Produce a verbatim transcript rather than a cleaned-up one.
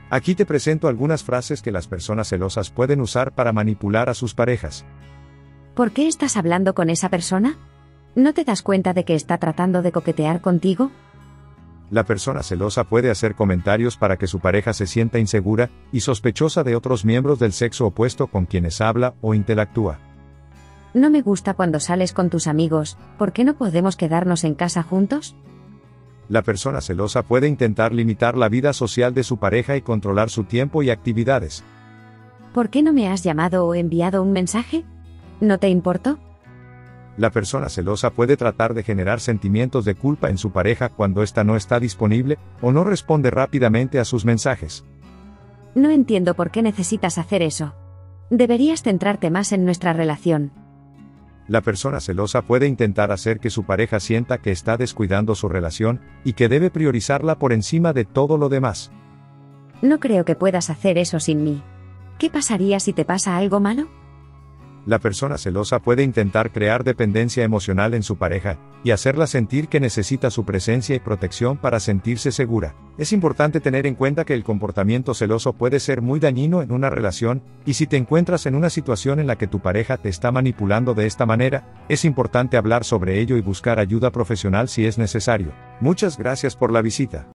Aquí te presento algunas frases que las personas celosas pueden usar para manipular a sus parejas. ¿Por qué estás hablando con esa persona? ¿No te das cuenta de que está tratando de coquetear contigo? La persona celosa puede hacer comentarios para que su pareja se sienta insegura y sospechosa de otros miembros del sexo opuesto con quienes habla o interactúa. No me gusta cuando sales con tus amigos, ¿por qué no podemos quedarnos en casa juntos? La persona celosa puede intentar limitar la vida social de su pareja y controlar su tiempo y actividades. ¿Por qué no me has llamado o enviado un mensaje? ¿No te importó? La persona celosa puede tratar de generar sentimientos de culpa en su pareja cuando ésta no está disponible o no responde rápidamente a sus mensajes. No entiendo por qué necesitas hacer eso. Deberías centrarte más en nuestra relación. La persona celosa puede intentar hacer que su pareja sienta que está descuidando su relación y que debe priorizarla por encima de todo lo demás. No creo que puedas hacer eso sin mí. ¿Qué pasaría si te pasa algo malo? La persona celosa puede intentar crear dependencia emocional en su pareja y hacerla sentir que necesita su presencia y protección para sentirse segura. Es importante tener en cuenta que el comportamiento celoso puede ser muy dañino en una relación, y si te encuentras en una situación en la que tu pareja te está manipulando de esta manera, es importante hablar sobre ello y buscar ayuda profesional si es necesario. Muchas gracias por la visita.